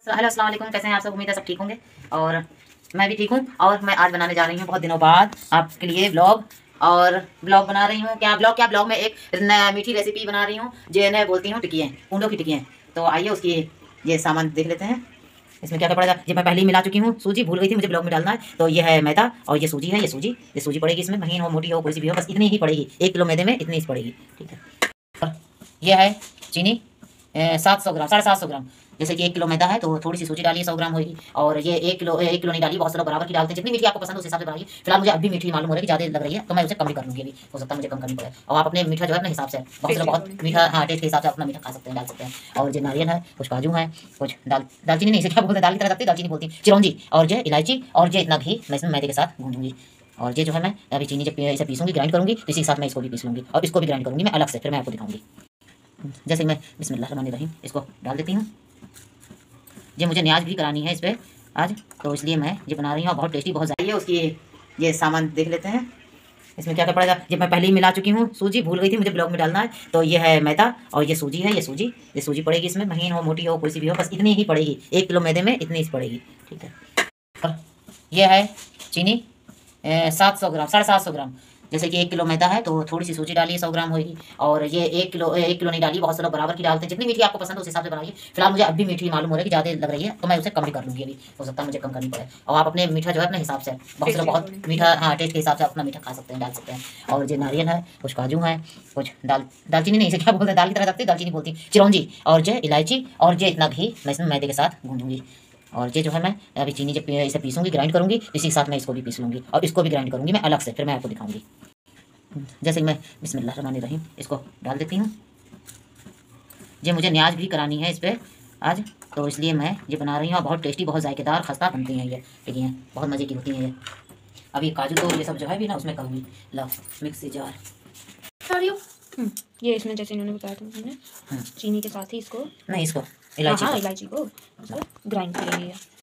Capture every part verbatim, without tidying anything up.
Hello अस्सलाम वालेकुम, कैसे हैं आप सब। उम्मीद है सब ठीक होंगे और मैं भी ठीक हूँ। और मैं आज बनाने जा रही हूँ बहुत दिनों बाद आपके लिए ब्लॉग। और ब्लॉग बना रही हूँ क्या ब्लॉग क्या ब्लॉग में एक नया मीठी रेसिपी बना रही हूँ जो इन्हें बोलती हूँ टिकियाँ, ऊँटों की टिकियाँ। तो आइए उसकी ये सामान देख लेते हैं। इसमें क्या क्या पड़ेगा। ये मैं पहले ही मिला चुकी हूँ, सूजी भूल गई थी मुझे ब्लॉग में डालना है। तो ये है मैदा और ये सूजी है, ये सूजी ये सूजी पड़ेगी इसमें, महीन हो मोटी हो कोई सी भी हो, बस इतनी ही पड़ेगी। एक किलो मैदे में इतनी ही पड़ेगी, ठीक है। और ये है चीनी सात सौ ग्राम, साढ़े सात सौ ग्राम। जैसे कि एक किलो मैदा है तो थोड़ी सी सूजी डालिए, सौ ग्राम होगी। और ये एक किलो एक किलो नहीं डालिए, बहुत से लोग बराबर की डालते हैं। जितनी मीठी आपको पसंद है उस हिसाब से बनाइए। फिलहाल मुझे अभी मीठी मालूम हो रही है कि ज़्यादा लग रही है तो मैं उसे कम भी कर लूँगी। अभी हो सकता है मुझे कम करनी पड़े। और आप अपने मीठा जो है अपने हिसाब से, बहुत से लोग बहुत मीठा, हाँ टेस्ट के हिसाब से अपना मीठा खा सकते हैं, डाल सकते हैं। और जो नारियल है, कुछ काजू है, कुछ दाल दालचीनी नहीं, इसे क्या बोलते हैं, दाल की तरह रखते हैं, दालचीनी बोलती है, चिरौंजी, और जो इलायची, और जो इतना घी मैं इसमें मैदे के साथ भूनूंगी। और ये जो है मैं अभी चीनी जब इसे पीसूंगी, ग्राइंड करूँगी, तो इसी के साथ मैं इसको भी पीस लूँगी और इसको भी ग्राइंड करूँगी मैं अलग से, फिर मैं आपको दिखाऊंगी। जैसे मैं बिस्मिल्लाह रहमान रहीम इसको डाल देती हूँ। ये मुझे न्याज भी करानी है इस पर आज, तो इसलिए मैं ये बना रही हूँ। बहुत टेस्टी, बहुत ज़्यादा। उसकी ये सामान देख लेते हैं। इसमें क्या क्या पड़ेगा। ये मैं पहले ही मिला चुकी हूँ, सूजी भूल गई थी मुझे ब्लॉग में डालना है। तो ये है मैदा और ये सूजी है, ये सूजी ये सूजी पड़ेगी इसमें, महीन हो मोटी हो कोई सी भी हो, बस इतनी ही पड़ेगी। एक किलो मैदे में इतनी ही पड़ेगी, ठीक है। और ये है चीनी सात सौ ग्राम, साढ़े सात सौ ग्राम। जैसे कि एक किलो मैदा है तो थोड़ी सी सूजी डालिए, सौ ग्राम होगी। और ये एक किलो एक किलो नहीं डालिए, बहुत से लोग बराबर की डालते हैं। जितनी मीठी आपको पसंद है उस हिसाब से बनाइए। फिलहाल मुझे अभी मीठी मालूम हो रही है कि ज़्यादा लग रही है तो मैं उसे कम भी कर लूँगी। अभी हो सकता है मुझे कम करनी पड़े। और आप अपने मीठा जो है अपने हिसाब से, बहुत से लोग बहुत मीठा, हाँ टेस्ट के हिसाब से अपना मीठा खा सकते हैं, डाल सकते हैं। और जो नारियल है, कुछ काजू है, कुछ दाल दालचीनी नहीं, इसे क्या बोलते हैं, दाल की तरह रखते हैं, दालचीनी बोलती है, चिरौंजी, और जो इलायची, और जो इतना घी मैं इसमें मैदे के साथ भूनूंगी। और ये जो है मैं अभी चीनी जब इसे पीसूंगी, ग्राइंड करूँगी, इसी के साथ मैं इसको भी पीस लूँगी और इसको भी ग्राइंड करूँगी मैं अलग से, फिर मैं आपको दिखाऊंगी। जैसे मैं बिस्मिल्लाह रहमान रहीम इसको डाल देती हूँ। ये मुझे न्याज भी करानी है इस पर आज, तो इसलिए मैं ये बना रही हूँ। बहुत टेस्टी, बहुत जायकेदार खस्ता बनती हैं ये टिकियाँ, बहुत मज़े की होती हैं ये। अभी काजू तो ये सब जो है भी ना उसमें करूँगी। लो मिक्सी जार ये इसमें जैसे इन्होंने बताया था मैंने चीनी के साथ ही इसको, नहीं इसको इलायची, हाँ इलायची को इसको ग्राइंड करेंगे।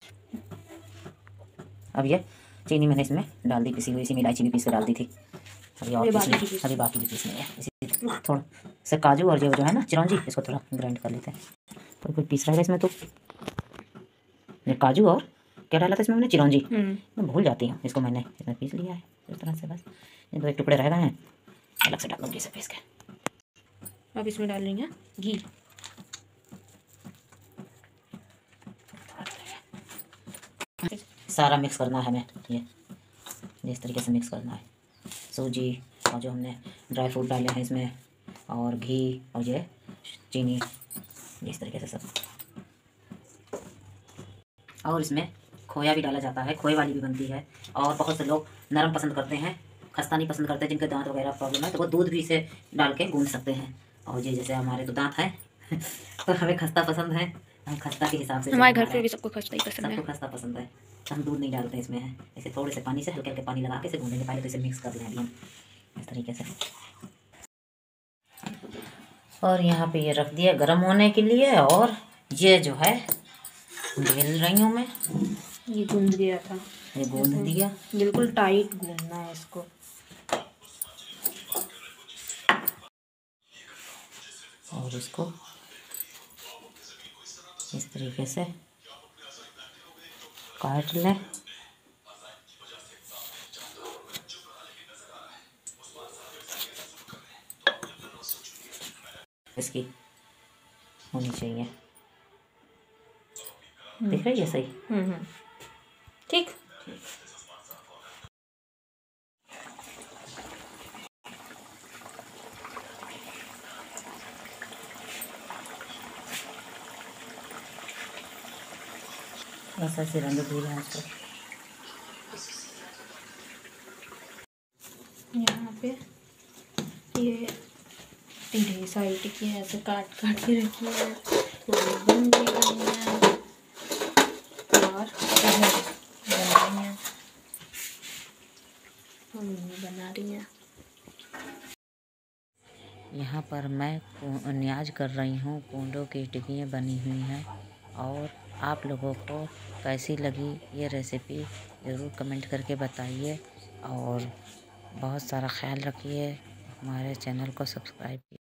अब ये चीनी मैंने इसमें डाल दी पिसी हुई, इसी में इलायची भी पीस के डाल दी थी। अभी और पीसनी, अभी बाकी भी पीसनी है। इसी थोड़ा से काजू और ये जो है ना चिरौंजी, इसको थोड़ा ग्राइंड कर लेते हैं। कोई कोई पीस रहा है इसमें, तो ये काजू और क्या डाला था इसमें मैंने, चिरौंजी, मैं भूल जाती हूँ। इसको मैंने इसमें पीस लिया है इस तरह से, बस ये दो एक टुकड़े रह गए हैं, अलग से डाल दूँगी इसे पीस के। अब इसमें डाल लेंगे घी। सारा मिक्स करना है हमें, ये इस तरीके से मिक्स करना है। सूजी और जो हमने ड्राई फ्रूट डाले हैं इसमें, और घी और ये चीनी, इस तरीके से सब। और इसमें खोया भी डाला जाता है, खोए वाली भी बनती है। और बहुत से लोग नरम पसंद करते हैं, खस्ता नहीं पसंद करते, जिनके दांत वगैरह प्रॉब्लम है तो वो दूध भी इसे डाल के गूंद सकते हैं। और ये जैसे हमारे तो दांत है तो हमें खस्ता पसंद है, हम खस्ता के हिसाब से, हमारे घर पे भी सबको खस्ता ही पसंद है, सबको खस्ता पसंद है। हम दूध नहीं डालते इसमें है, ऐसे थोड़े से पानी से हल्के हल्के पानी लगा के इसे गूंदेंगे। पहले तो इसे मिक्स कर लें अभी हम इस तरीके से। और यहाँ पे ये रख दिया गर्म होने के लिए। और ये जो है बेल रही हूँ मैं, ये गूंद गया था, ये गूंद दिया, बिल्कुल टाइट गूंदना है इसको। और इसको इस तरीके से काट लें। इसकी होनी चाहिए, दिख रही है सही, हम्म ठीक। ऐसा से रंग भी है इसको। यहाँ पे ये ढेर सारी टिक्कियाँ ऐसे काट काट के रखी है, थोड़ी बन भी गई हैं और बना रही हैं, मम्मी बना रही हैं। यहाँ पर मैं न्याज कर रही हूँ, कूंडों की टिक्कियाँ बनी हुई हैं। और आप लोगों को कैसी लगी ये रेसिपी ज़रूर कमेंट करके बताइए। और बहुत सारा ख्याल रखिए, हमारे चैनल को सब्सक्राइब कीजिए।